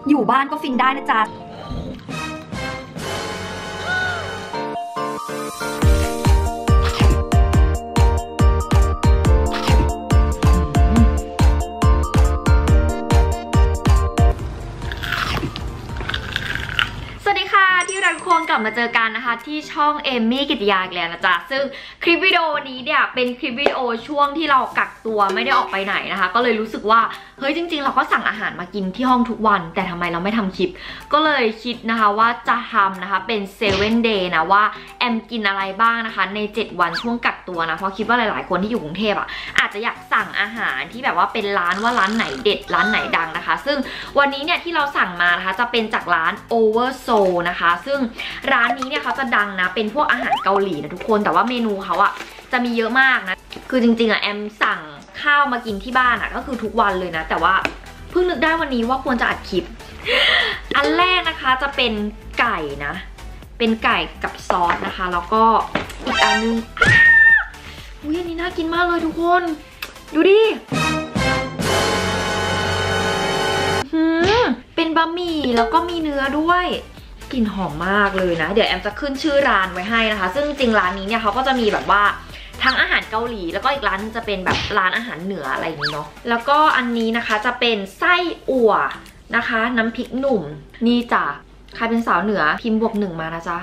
อยู่บ้านก็ฟินได้นะจ๊ะที่เราทุกคนกลับมาเจอกันนะคะที่ช่องเอมมี่กิติยาอีกแล้วนะจ๊ะซึ่งคลิปวิดีโอนี้เนี่ยเป็นคลิปวิดีโอช่วงที่เรากักตัวไม่ได้ออกไปไหนนะคะก็เลยรู้สึกว่าเฮ้ยจริงๆเราก็สั่งอาหารมากินที่ห้องทุกวันแต่ทำไมเราไม่ทำคลิปก็เลยคิดนะคะว่าจะทำนะคะเป็น7 day นะว่าแอมกินอะไรบ้างนะคะใน7 วันช่วงกักตัวนะเพราะคิดว่าหลายๆคนที่อยู่กรุงเทพอ่ะอาจจะอยากสั่งอาหารที่แบบว่าเป็นร้านว่าร้านไหนเด็ดร้านไหนดังนะคะซึ่งวันนี้เนี่ยที่เราสั่งมานะคะจะเป็นจากร้าน Over Soul นะคะซึ่งร้านนี้เนี่ยเขาจะดังนะเป็นพวกอาหารเกาหลีนะทุกคนแต่ว่าเมนูเขาอะจะมีเยอะมากนะคือจริงๆอะแอมสั่งข้าวมากินที่บ้านอะก็คือทุกวันเลยนะแต่ว่าเพิ่งนึกได้วันนี้ว่าควรจะอัดคลิปอันแรกนะคะจะเป็นไก่นะเป็นไก่กับซอสนะคะแล้วก็อีกอันนึงอุ้ยอันนี้น่ากินมากเลยทุกคนดูดิเป็นบะหมี่แล้วก็มีเนื้อด้วยกลิ่นหอมมากเลยนะเดี๋ยวแอมจะขึ้นชื่อร้านไว้ให้นะคะซึ่งจริงร้านนี้เนี่ยเขาก็จะมีแบบว่าทั้งอาหารเกาหลีแล้วก็อีกร้านจะเป็นแบบร้านอาหารเหนืออะไรอย่างนี้เนาะแล้วก็อันนี้นะคะจะเป็นไส้อั่วนะคะน้ำพริกหนุ่มนี่จ้ะใครเป็นสาวเหนือพิมพ์+1มานะจ๊ะ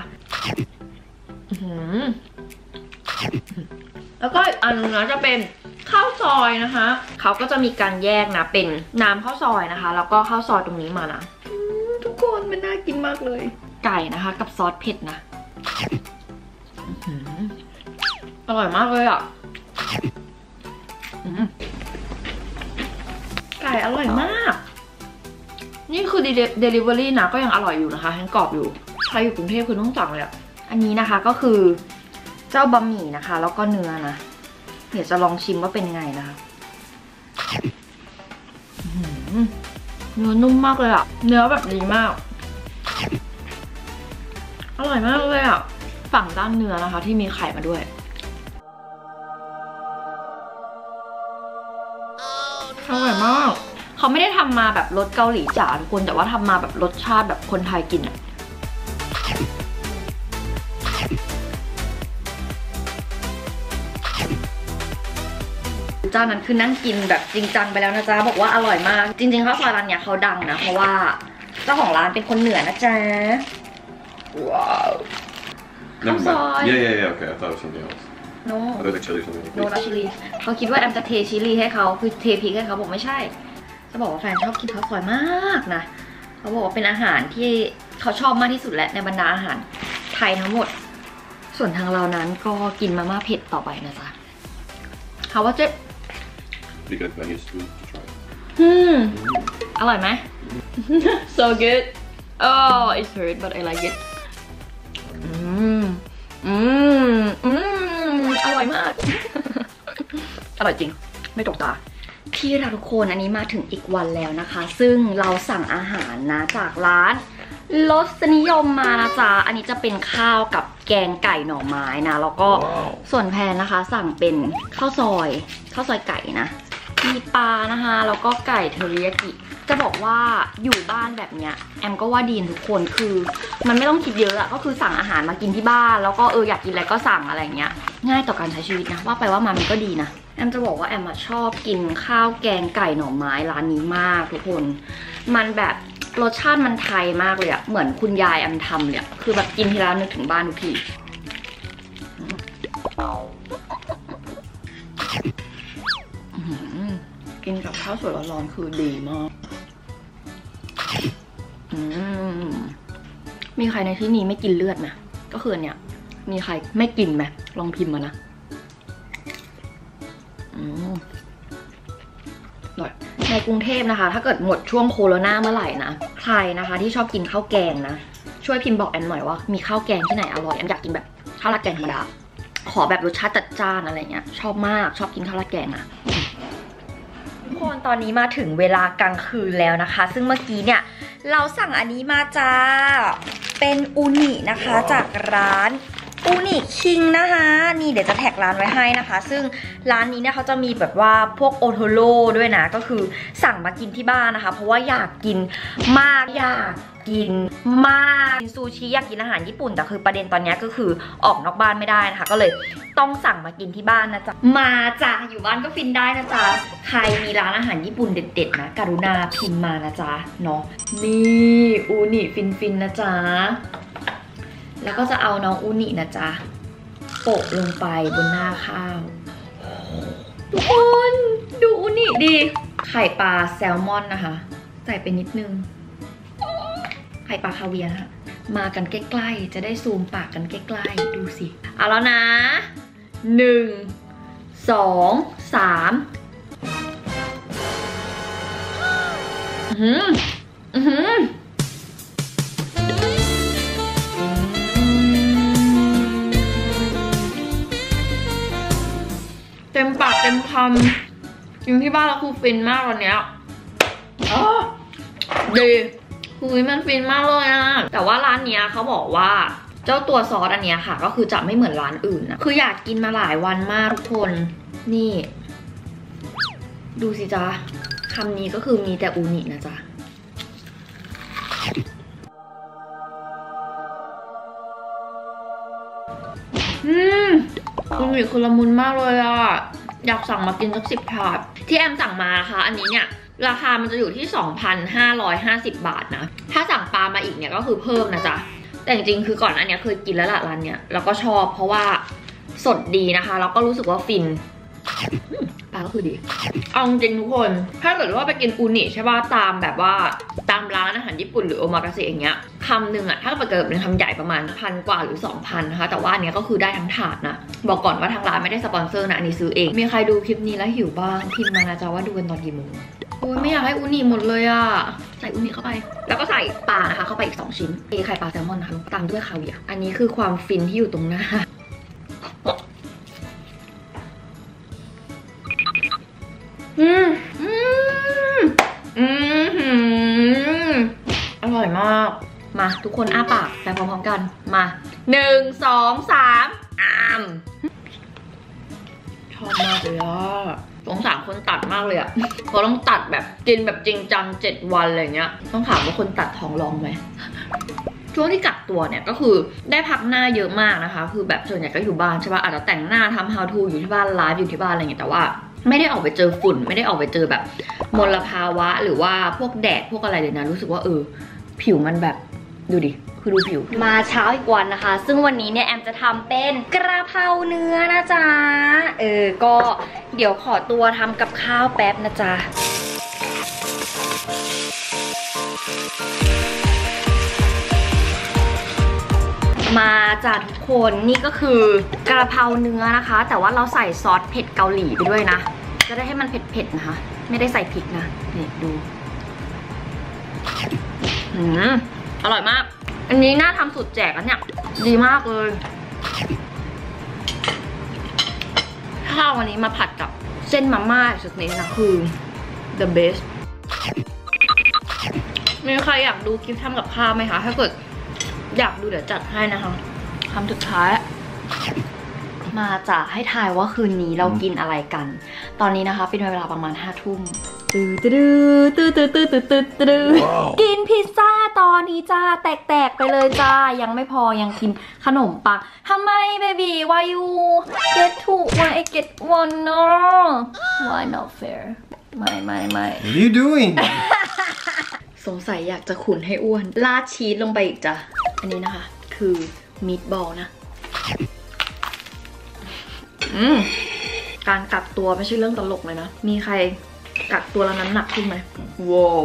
แล้วก็อีกอันนึงนะจะเป็นข้าวซอยนะคะเขาก็จะมีการแยกนะเป็นน้ำข้าวซอยนะคะแล้วก็ข้าวซอยตรงนี้มานะทุกคนมันน่ากินมากเลยไก่นะคะกับซอสเผ็ดนะอร่อยมากเลยอ่ะไก่อร่อยมากนี่คือ Delivery นะก็ยังอร่อยอยู่นะคะยังกรอบอยู่ใครอยู่กรุงเทพคือต้องสั่งเลยอ่ะอันนี้นะคะก็คือเจ้าบะหมี่นะคะแล้วก็เนื้อนะเดี๋ยวจะลองชิมว่าเป็นไงนะคะเนื้อนุ่มมากเลยอ่ะเนื้อแบบดีมากอร่อยมากเลยอ่ะฝั่งด้านเนื้อนะคะที่มีไข่มาด้วยอร่อยมากเขาไม่ได้ทำมาแบบรสเกาหลีจ๋าทุกคนแต่ว่าทำมาแบบรสชาติแบบคนไทยกินอ่ะเจ้านั้นคือนั่งกินแบบจริงจังไปแล้วนะจ๊ะบอกว่าอร่อยมากจริงๆข้าวซอยร้านเนี้ยเขาดังนะเพราะว่าเจ้าของร้านเป็นคนเหนือนะจ๊ะว้าวข้าวซอย Yeah, okay, I thought it was something else. No I thought it was chili something. No not chili เขาคิดว่าแอมจะเทชิลลี่ให้เขาคือเทพริกให้เขาบอกไม่ใช่จะบอกว่าแฟนชอบกินข้าวซอยมากนะเขาบอกว่าเป็นอาหารที่เขาชอบมากที่สุดแหละในบรรดาอาหารไทยทั้งหมดส่วนทางเรานั้นก็กินมาม่าเผ็ดต่อไปนะจ๊ะเขาว่าจะ Pretty good, but I need to try it. อร่อยไหม so good oh it's hurt but I like it อร่อยมาก อร่อยจริงไม่ตกตาที่เราทุกคนอันนี้มาถึงอีกวันแล้วนะคะซึ่งเราสั่งอาหารนะจากร้านรสนิยมมานะจ๊ะอันนี้จะเป็นข้าวกับแกงไก่หน่อไม้นะแล้วก็ส่วนแพนนะคะสั่งเป็นข้าวซอยไก่นะมีปลานะคะแล้วก็ไก่เทอริยากิจะบอกว่าอยู่บ้านแบบเนี้ยแอมก็ว่าดีทุกคนคือมันไม่ต้องคิดเยอะอะก็คือสั่งอาหารมากินที่บ้านแล้วก็อยากกินอะไรก็สั่งอะไรเงี้ยง่ายต่อการใช้ชีวิตนะว่าไปว่ามันก็ดีนะแอมจะบอกว่าแอมชอบกินข้าวแกงไก่หน่อไม้ร้านนี้มากทุกคนมันแบบรสชาติมันไทยมากเลยอะเหมือนคุณยายแอมทำเลยอะคือแบบกินทีละนึกถึงบ้านทุกทีกินกับข้าวสวยร้อนๆคือดีมากมีใครในที่นี้ไม่กินเลือดไหมก็คือเนี่ยมีใครไม่กินไหมลองพิมพ์มานะในกรุงเทพนะคะถ้าเกิดหมดช่วงโควิดเมื่อไหร่นะใครนะคะที่ชอบกินข้าวแกงนะช่วยพิมพ์บอกแอมหน่อยว่ามีข้าวแกงที่ไหนอร่อยแอมอยากกินแบบข้าวราดแกงธรรมดาขอแบบรสชาติจัดจ้านอะไรเงี้ยชอบมากชอบกินข้าวราดแกงนะทุกคนตอนนี้มาถึงเวลากลางคืนแล้วนะคะซึ่งเมื่อกี้เนี่ยเราสั่งอันนี้มาจ้าเป็นอูนินะคะจากร้านอูนิคิงนะคะนี่เดี๋ยวจะแท็กร้านไว้ให้นะคะซึ่งร้านนี้เนี่ยเขาจะมีแบบว่าพวกโอโทโร่ด้วยนะก็คือสั่งมากินที่บ้านนะคะเพราะว่าอยากกินมากอยากกินมากกินซูชิอยากกินอาหารญี่ปุ่นแต่คือประเด็นตอนนี้ก็คือออกนอกบ้านไม่ได้นะคะก็เลยต้องสั่งมากินที่บ้านนะจ๊ะมาจ้ะอยู่บ้านก็ฟินได้นะจ๊ะใครมีร้านอาหารญี่ปุ่นเด็ดๆนะกรุณาพิมพ์มานะจ๊ะเนาะนี่อูนิฟินๆนะจ๊ะแล้วก็จะเอาน้องอูนินะจ๊ะโปะลงไปบนหน้าข้าวทุกคนดูอูนิดิไข่ปลาแซลมอนนะคะใส่ไปนิดนึงไข่ปลาคาเวียร์นะคะมากันใกล้ๆจะได้ซูมปากกันใกล้ๆดูสิเอาแล้วนะ1 2 3เต็มปากเต็มคำกินที่บ้านแล้วคือฟินมากวันเนี้ยดีคือมันฟินมากเลยอะแต่ว่าร้านเนี้ยเขาบอกว่าเจ้าตัวซอสอันเนี้ยค่ะก็คือจะไม่เหมือนร้านอื่นนะคืออยากกินมาหลายวันมากทุกคนนี่ดูสิจ๊ะคำนี้ก็คือมีแต่อูนินะจ๊ะอูนิคือละมุนมากเลยอะอยากสั่งมากินสัก10 ถาดที่แอมสั่งมาค่ะอันนี้เนี่ยราคามันจะอยู่ที่ 2,550 บาทนะถ้าสั่งปลามาอีกเนี่ยก็คือเพิ่มนะจ๊ะแต่จริงๆคือก่อนอันเนี้ยเคยกินแล้วล่ะร้านเนี้ยแล้วก็ชอบเพราะว่าสดดีนะคะแล้วก็รู้สึกว่าฟินปลาก็คือดีเอาจริงทุกคนถ้าเกิดว่าไปกินอูนิใช่ป่ะตามแบบว่าตามร้านอาหารญี่ปุ่นหรือโอมากาเสะอย่างเงี้ยคำหนึ่งอะถ้าเกิดเป็นคำใหญ่ประมาณ1,000 กว่าหรือ 2,000 นะคะแต่ว่าอันเนี้ยก็คือได้ทั้งถาดนะบอกก่อนว่าทางร้านไม่ได้สปอนเซอร์นะอันนี้ซื้อเองมีใครดูคลิปนี้แล้วหิวบ้างพิมพ์มานะจ๊ะว่าดูกันตอนกี่โมงโอ้ยไม่อยากให้อูนิหมดเลยอะใส่อูนิเข้าไปแล้วก็ใส่ปลานะคะเข้าไปอีก2 ชิ้นไข่ปลาแซลมอนนะคะตามด้วยคาเวียร์อันนี้คือความฟินที่อยู่ตรงหน้าอร่อยมากมาทุกคนอ้าปากไปพร้อมๆกันมา1 2 3ชอบมากเลยอ่ะสงสารคนตัดมากเลยอ่ะเขาต้องตัดแบบกินแบบจริงจัง7 วันอะไรเงี้ยต้องถามว่าคนตัดท้องร้องไหมช่วงที่กักตัวเนี่ยก็คือได้พักหน้าเยอะมากนะคะคือแบบส่วนใหญ่ก็อยู่บ้านใช่ป่ะอาจจะแต่งหน้าทำ how to อยู่ที่บ้านไลฟ์อยู่ที่บ้านอะไรเงี้ยแต่ว่าไม่ได้ออกไปเจอฝุ่นไม่ได้ออกไปเจอแบบมลภาวะหรือว่าพวกแดดพวกอะไรเลยนะรู้สึกว่าผิวมันแบบดูดิคือดูผิวมาเช้าอีกวันนะคะซึ่งวันนี้เนี่ยแอมจะทำเป็นกระเพราเนื้อนะจ๊ะก็เดี๋ยวขอตัวทำกับข้าวแป๊บนะจ๊ะมาจ้ะทุกคนนี่ก็คือกระเพราเนื้อนะคะแต่ว่าเราใส่ซอสเผ็ดเกาหลีไปด้วยนะจะได้ให้มันเผ็ดๆนะคะไม่ได้ใส่พริกนะนี่ดูอร่อยมากอันนี้น่าทำสูตรแจกอันเนี้ยดีมากเลยข้าววันนี้มาผัดกับเส้นมาม่าสุดนี้นะคือ the best มีใครอยากดูคลิปทำกับข้าวไหมคะถ้าเกิดอยากดูเดี๋ยวจัดให้นะคะคำสุดท้ายมาจะให้ทายว่าคืนนี้เรากินอะไรกันตอนนี้นะคะเป็นเวลาประมาณ5 ทุ่มกินพิซซ่าตอนนี้จ้าแตกไปเลยจ้ายังไม่พอยังกินขนมปังทำไมเบบี้ why you get two why I get one no why not fair ไม่ What are you doing สงสัยอยากจะขุนให้อ้วนราดชีสลงไปอีกจ้ะอันนี้นะคะคือมีทบอลนะการกักตัวไม่ใช่เรื่องตลกเลยนะมีใครกักตัวแล้วน้ำหนักขึ้นไหมว้าว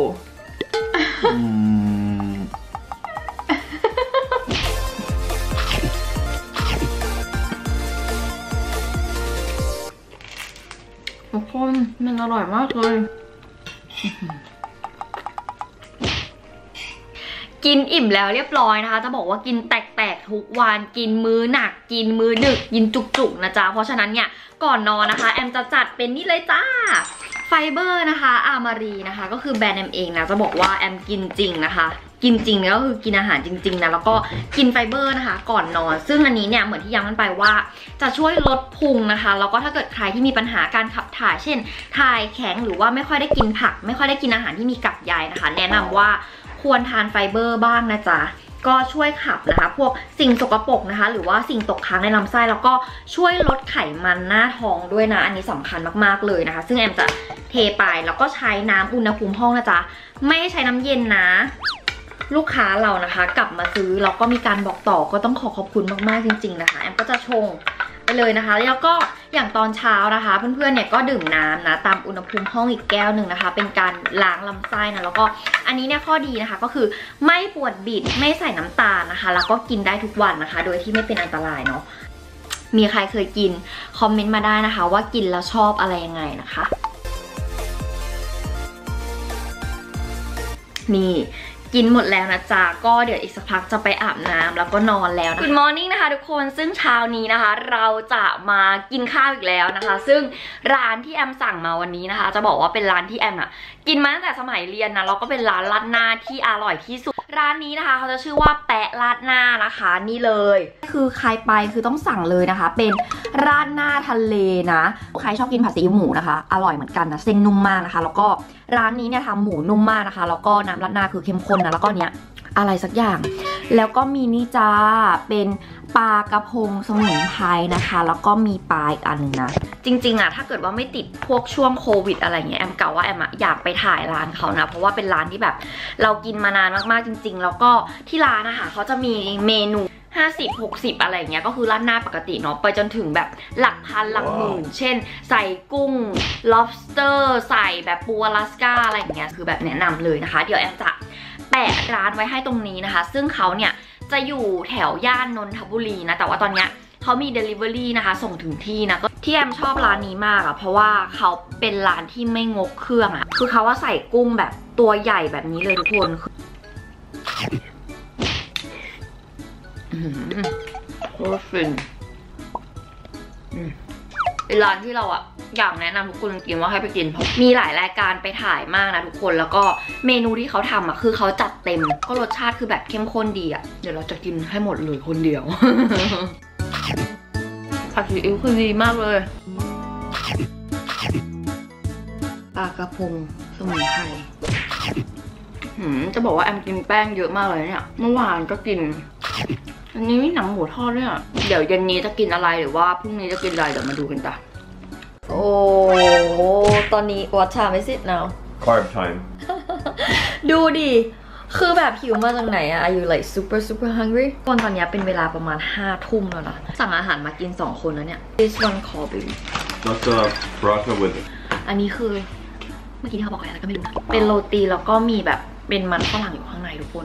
ทุกคนมันอร่อยมากเลยกินอิ่มแล้วเรียบร้อยนะคะจะบอกว่ากินแตกทุกวันกินมื้อหนักกินมื้อดึกกินจุกๆนะจ๊ะเพราะฉะนั้นเนี่ยก่อนนอนนะคะแอมจะจัดเป็นนี่เลยจ้าไฟเบอร์นะคะอามารีนะคะก็คือแบรนด์แอมเองนะจะบอกว่าแอมกินจริงนะคะกินจริงก็คือกินอาหารจริงๆนะแล้วก็กินไฟเบอร์นะคะก่อนนอนซึ่งอันนี้เนี่ยเหมือนที่ย้ำกันไปว่าจะช่วยลดพุงนะคะแล้วก็ถ้าเกิดใครที่มีปัญหาการขับถ่ายเช่นถ่ายแข็งหรือว่าไม่ค่อยได้กินผักไม่ค่อยได้กินอาหารที่มีกากใยนะคะแนะนำว่าควรทานไฟเบอร์บ้างนะจ๊ะก็ช่วยขับนะคะพวกสิ่งสกปรกนะคะหรือว่าสิ่งตกค้างในลำไส้แล้วก็ช่วยลดไขมันหน้าท้องด้วยนะอันนี้สำคัญมากๆเลยนะคะซึ่งแอมจะเทไปแล้วก็ใช้น้ำอุณหภูมิห้องนะจ๊ะไม่ใช้น้ำเย็นนะลูกค้าเรานะคะกลับมาซื้อแล้วก็มีการบอกต่อก็ต้องขอบคุณมากๆจริงๆนะคะแอมก็จะชงไปเลยนะคะแล้วก็อย่างตอนเช้านะคะเพื่อนๆเนี่ยก็ดื่มน้ำนะตามอุณหภูมิห้องอีกแก้วหนึ่งนะคะเป็นการล้างลำไส้นะแล้วก็อันนี้เนี่ยข้อดีนะคะก็คือไม่ปวดบิดไม่ใส่น้ำตาลนะคะแล้วก็กินได้ทุกวันนะคะโดยที่ไม่เป็นอันตรายเนาะมีใครเคยกินคอมเมนต์มาได้นะคะว่ากินแล้วชอบอะไรยังไงนะคะนี่กินหมดแล้วนะจ๊ะก็เดี๋ยวอีกสักพักจะไปอาบน้ำแล้วก็นอนแล้วนะ Good morning นะคะทุกคนซึ่งเช้านี้นะคะเราจะมากินข้าวอีกแล้วนะคะซึ่งร้านที่แอมสั่งมาวันนี้นะคะจะบอกว่าเป็นร้านที่แอมกินมาตั้งแต่สมัยเรียนนะแล้วก็เป็นร้านราดหน้าที่อร่อยที่สุดร้านนี้นะคะเขาจะชื่อว่าแปะราดหน้านะคะนี่เลยคือใครไปคือต้องสั่งเลยนะคะเป็นราดหน้าทะเลนะใครชอบกินผัดซีอิ๊วหมูนะคะอร่อยเหมือนกันนะเส้นนุ่มมากนะคะแล้วก็ร้านนี้เนี่ยทำหมูนุ่มมากนะคะแล้วก็น้ำราดหน้าคือเข้มข้นนะแล้วก็เนี้ยอะไรสักอย่างแล้วก็มีนี่จ้าเป็นปลากระพงสมุนไพรนะคะแล้วก็มีปลาอีกอันนึงนะจริงๆถ้าเกิดว่าไม่ติดพวกช่วงโควิดอะไรเงี้ยแอมกะว่าแอมอยากไปถ่ายร้านเขานะเพราะว่าเป็นร้านที่แบบเรากินมานานมากๆจริงๆแล้วก็ที่ร้านนะคะเขาจะมีเมนู50-60อะไรเงี้ยก็คือราดหน้าปกติเนาะไปจนถึงแบบหลักพันหลักหมื่นเช่นใส่กุ้ง lobster ใส่แบบปูอลาสก้าอะไรเงี้ยคือแบบแนะนำเลยนะคะเดี๋ยวแอมจะแปะร้านไว้ให้ตรงนี้นะคะซึ่งเขาเนี่ยจะอยู่แถวย่านนนทบุรีนะแต่ว่าตอนเนี้ยเขามี Delivery นะคะส่งถึงที่นะก็ที่แอมชอบร้านนี้มากอะเพราะว่าเขาเป็นร้านที่ไม่งกเครื่องอะคือเขาว่าใส่กุ้งแบบตัวใหญ่แบบนี้เลยทุกคนโคตรฟินเป็นร้านที่เราอยากแนะนำทุกคนจริงๆว่าให้ไปกินเพราะมีหลายรายการไปถ่ายมากนะทุกคนแล้วก็เมนูที่เขาทำคือเขาจัดเต็มก็รสชาติคือแบบเข้มข้นดีเดี๋ยวเราจะกินให้หมดเลยคนเดียวผัดซีอิ๊วคือดีมากเลยปลากระพงสมุนไพรจะบอกว่าแอมกินแป้งเยอะมากเลยเนี่ยเมื่อวานก็กินอันนี้มีหนังหมูทอดด้วยเดี๋ยวเย็นนี้จะกินอะไรหรือว่าพรุ่งนี้จะกินอะไรเดี๋ยวมาดูกันจ้ะโอ้ตอนนี้ what time is it now Carb time ดูดิคือแบบหิวมาจากไหนAre you like super hungry ตอนนี้เป็นเวลาประมาณ5 ทุ่มแล้วนะสั่งอาหารมากิน2 คนแล้วเนี่ย This one Kobe That's paratha with it อันนี้คือเมื่อกี้ที่เขาบอกอะไรก็ไม่รู้เป็นโรตีแล้วก็มีแบบเป็นมันฝรั่งอยู่ข้างในทุกคน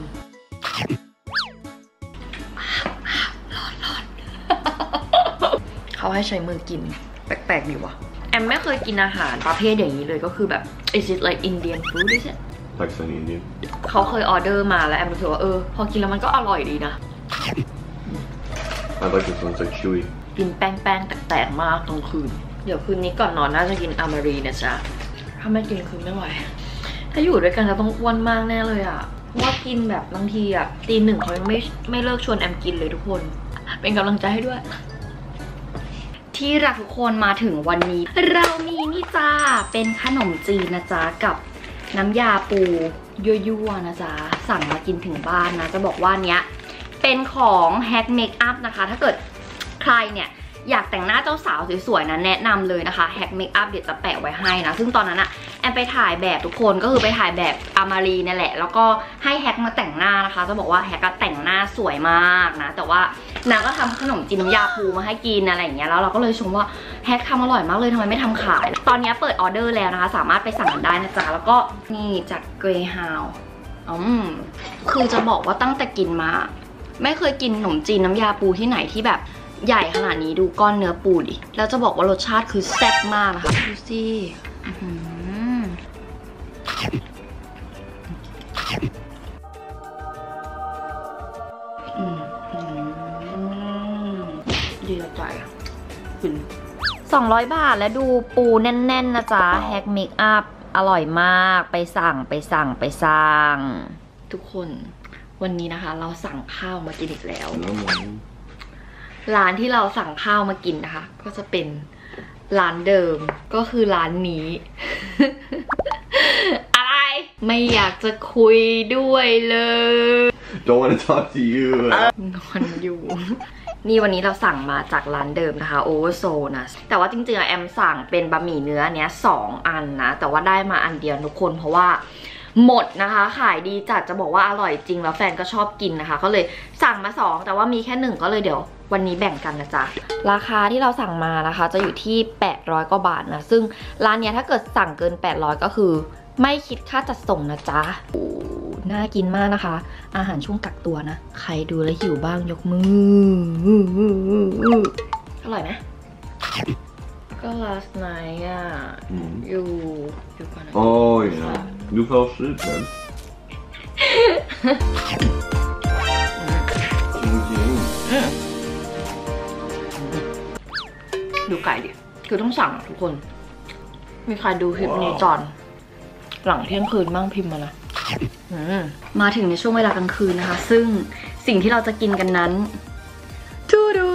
ร้อนเขาให้ใช้มือกินแปลกๆดีว่ะแอมไม่เคยกินอาหารประเภทอย่างนี้เลยก็คือแบบ is it like Indian food is it Pakistani Indian เขาเคยออเดอร์มาแล้วแอมรู้สึกว่าพอกินแล้วมันก็อร่อยดีนะ I like this one it's like chewy กินแป้งแตกๆมากตรงคืนเดี๋ยวคืนนี้ก่อนนอนน่าจะกินอามารีนะจ๊ะถ้าไม่กินคือไม่ไหวถ้าอยู่ด้วยกันจะต้องอ้วนมากแน่เลยเพราะว่ากินแบบบางทีตี 1เขายังไม่เลิกชวนแอมกินเลยทุกคนเป็นกำลังใจให้ด้วยที่รักทุกคนมาถึงวันนี้เรามีนี่จ้าเป็นขนมจีนนะจ๊ะกับน้ำยาปูยั่วๆนะจ๊ะสั่งมากินถึงบ้านนะจะบอกว่าเนี้ยเป็นของแฮกเมคอัพนะคะถ้าเกิดใครเนี่ยอยากแต่งหน้าเจ้าสาวสวยๆนะแนะนำเลยนะคะแฮกเมคอัพเดี๋ยวจะแปะไว้ให้นะซึ่งตอนนั้นแอมไปถ่ายแบบทุกคนก็คือไปถ่ายแบบอามารีนี่แหละแล้วก็ให้แฮกมาแต่งหน้านะคะจะบอกว่าแฮกก็แต่งหน้าสวยมากนะแต่ว่านางก็ทำขนมจีนน้ำยาปูมาให้กินอะไรอย่างเงี้ยแล้วเราก็เลยชมว่าแฮกทำอร่อยมากเลยทำไมไม่ทำขายตอนนี้เปิดออเดอร์แล้วนะคะสามารถไปสั่งกันได้นะจ๊ะแล้วก็นี่จากเกรย์ฮาวคือจะบอกว่าตั้งแต่กินมาไม่เคยกินขนมจีนน้ำยาปูที่ไหนที่แบบใหญ่ขนาดนี้ดูก้อนเนื้อปูดิแล้วจะบอกว่ารสชาติคือแซ่บมากนะคะดูสิดีใจฟิน200 บาทและดูปูแน่นๆนะจ๊ะแฮกเมคอัพอร่อยมากไปสั่งทุกคนวันนี้นะคะเราสั่งข้าวมากินอีกแล้ว No morning. ร้านที่เราสั่งข้าวมากินนะคะก็จะเป็นร้านเดิมก็คือร้านนี้ อะไรไม่อยากจะคุยด้วยเลย Don't want to talk to you. นอนอยู่นี่วันนี้เราสั่งมาจากร้านเดิมนะคะโอเวอร์โซนะแต่ว่าจริงๆแอมสั่งเป็นบะหมี่เนื้อเนี้ย2 อันนะแต่ว่าได้มาอันเดียวทุกคนเพราะว่าหมดนะคะขายดีจัดจะบอกว่าอร่อยจริงแล้วแฟนก็ชอบกินนะคะก็เลยสั่งมา2แต่ว่ามีแค่1ก็เลยเดี๋ยววันนี้แบ่งกันนะจ๊ะราคาที่เราสั่งมานะคะจะอยู่ที่800 กว่าบาทนะซึ่งร้านเนี้ยถ้าเกิดสั่งเกิน800ก็คือไม่คิดค่าจัดส่งนะจ๊ะน่ากินมากนะคะอาหารช่วงกักตัวนะใครดูแล้วหิวบ้างยกมืออร่อยไหมก็ last night อ่ะอยู่ก่อนนะ Oh yeah. You fell asleep then. ดูไก่ดิคือต้องสั่งทุกคนมีใครดูคลิปนี้จอนหลังเที่ยงคืนบ้างพิมพ์มานะมาถึงในช่วงเวลากลางคืนนะคะซึ่งสิ่งที่เราจะกินกันนั้นทูดู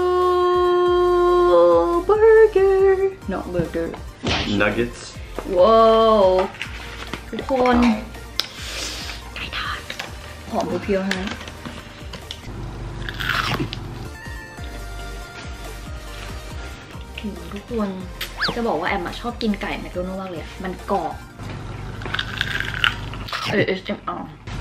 เบอร์เกอร์ not burger Nuggets. ว้าวทุกคนไก่ทอดหอมเพียวๆฮะทุกคนจะบอกว่าแอมชอบกินไก่แมคโดนัลด์มากเลยมันกรอบASMR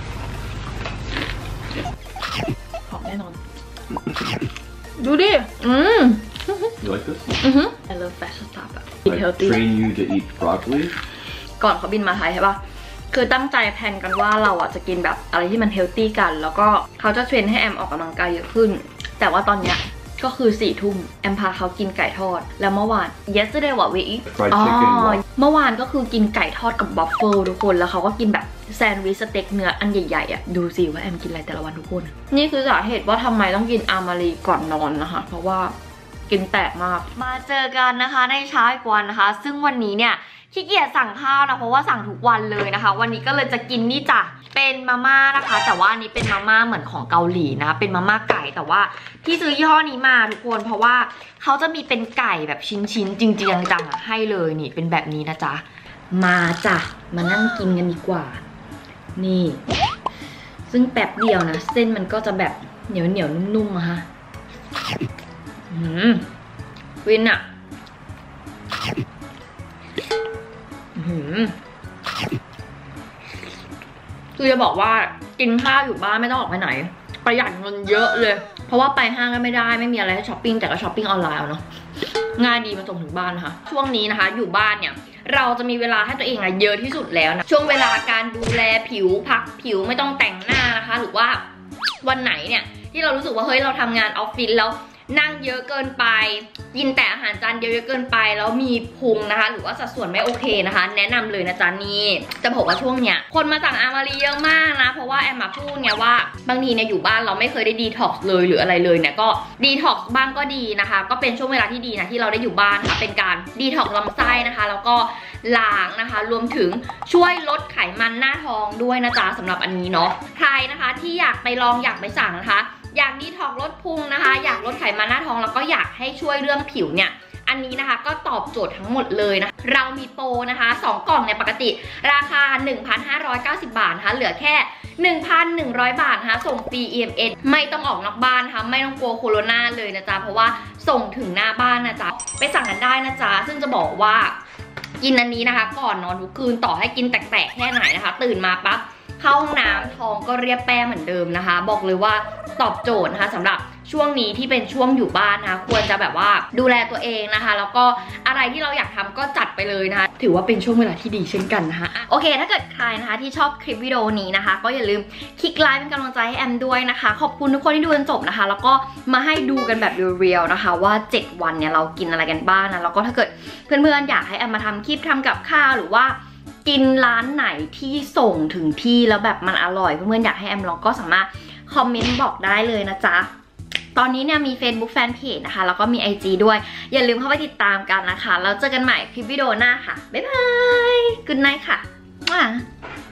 หอมแน่นอนดูดิ You like this? I love fashion stuff อะ I train you to eat broccoli. ก่อนเขาบินมาไทยใช่ปะคือตั้งใจแพลนกันว่าเราอ่ะจะกินแบบอะไรที่มันเฮลตี้กันแล้วก็เขาจะเทรนให้แอมออกกำลังกายเยอะขึ้นแต่ว่าตอนเนี้ยก็คือ4 ทุ่มแอมพาเขากินไก่ทอดแล้วเมื่อวาน yesterday what we eat เมื่อวานก็คือกินไก่ทอดกับบัฟเฟิลทุกคนแล้วเขาก็กินแบบแซนด์วิชสเต็กเนื้ออันใหญ่ๆอ่ะดูสิว่าแอมกินอะไรแต่ละวันทุกคนนี่คือสาเหตุว่าทำไมต้องกินอามารีก่อนนอนนะคะเพราะว่ากินแตกมากมาเจอกันนะคะในเช้าอีกวันนะคะซึ่งวันนี้เนี่ยขี้เกียจสั่งข้าวนะเพราะว่าสั่งทุกวันเลยนะคะวันนี้ก็เลยจะกินนี่จ้ะเป็นมาม่านะคะแต่ว่าอันนี้เป็นมาม่าเหมือนของเกาหลีนะเป็นมาม่าไก่แต่ว่าที่ซื้อยี่ห้อนี้มาทุกคนเพราะว่าเขาจะมีเป็นไก่แบบชิ้นๆจริงๆจังๆให้เลยนี่เป็นแบบนี้นะจ๊ะมาจ้ะมานั่งกินกันดีกว่านี่ซึ่งแป๊บเดียวนะเส้นมันก็จะแบบเหนียวๆนุ่มๆอะค่ะวินอะคือจะบอกว่ากินข้าวอยู่บ้านไม่ต้องออกไปไหนประหยัดเงินเยอะเลยเพราะว่าไปห้างก็ไม่ได้ไม่มีอะไรให้ช้อปปิ้งแต่ก็ช้อปปิ้งออนไลน์เอาเนาะง่ายดีมาส่งถึงบ้านนะคะช่วงนี้นะคะอยู่บ้านเนี่ยเราจะมีเวลาให้ตัวเองเยอะที่สุดแล้วนะช่วงเวลาการดูแลผิวพักผิวไม่ต้องแต่งหน้านะคะหรือว่าวันไหนเนี่ยที่เรารู้สึกว่าเฮ้ยเราทำงานออฟฟิศแล้วนั่งเยอะเกินไปกินแต่อาหารจานเดียวเยอะเกินไปแล้วมีพุงนะคะหรือว่าสัดส่วนไม่โอเคนะคะแนะนำเลยนะจ๊ะนี่จะบอกว่าช่วงเนี้ยคนมาสั่งอามารีเยอะมากนะเพราะว่าแอมมาพูดเนี่ยว่าบางทีเนี่ยอยู่บ้านเราไม่เคยได้ดีท็อกซ์เลยหรืออะไรเลยเนี่ยก็ดีท็อกซ์บ้างก็ดีนะคะก็เป็นช่วงเวลาที่ดีนะที่เราได้อยู่บ้านค่ะเป็นการดีท็อกซ์ลำไส้นะคะแล้วก็ล้างนะคะรวมถึงช่วยลดไขมันหน้าท้องด้วยนะจ๊ะสำหรับอันนี้เนาะใครนะคะที่อยากไปลองอยากไปสั่งนะคะอยากดีท็อกซ์ลดพุงนะคะอยากลดไขมันหน้าท้องแล้วก็อยากให้ช่วยเรื่องผิวเนี่ยอันนี้นะคะก็ตอบโจทย์ทั้งหมดเลยนะเรามีโปรนะคะ2 กล่องในปกติราคา 1,590 บาทนะคะเหลือแค่ 1,100 บาทนะคะส่งฟรี EMS ไม่ต้องออกนอกบ้านนะคะไม่ต้องกลัวโควิดเลยนะจ๊ะเพราะว่าส่งถึงหน้าบ้านนะจ๊ะไปสั่งกันได้นะจ๊ะซึ่งจะบอกว่ากินอันนี้นะคะก่อนนอนทุกคืนต่อให้กินแตกๆแค่ไหนนะคะตื่นมาปั๊บเข้าห้องน้ำท้องก็เรียบแป้เหมือนเดิมนะคะบอกเลยว่าตอบโจทย์นะคะสำหรับช่วงนี้ที่เป็นช่วงอยู่บ้านนะคะควรจะแบบว่าดูแลตัวเองนะคะแล้วก็อะไรที่เราอยากทำก็จัดไปเลยนะคะถือว่าเป็นช่วงเวลาที่ดีเช่นกันนะคะโอเคถ้าเกิดใครนะคะที่ชอบคลิปวิดีโอนี้นะคะก็อย่าลืมคลิกไลค์เป็นกำลังใจให้แอมด้วยนะคะขอบคุณทุกคนที่ดูจนจบนะคะแล้วก็มาให้ดูกันแบบเรียลๆนะคะว่า7 วันเนี่ยเรากินอะไรกันบ้างนะแล้วก็ถ้าเกิดเพื่อนๆอยากให้แอมมาทำคลิปทำกับข้าวหรือว่ากินร้านไหนที่ส่งถึงที่แล้วแบบมันอร่อยเพื่อนๆอยากให้แอมลองก็สามารถคอมเมนต์บอกได้เลยนะจ๊ะตอนนี้เนี่ยมี Facebook Fanpage นะคะแล้วก็มี IG ด้วยอย่าลืมเข้าไปติดตามกันนะคะแล้วเจอกันใหม่คลิปวิดีโอหน้าค่ะบ๊ายบาย Good night ค่ะ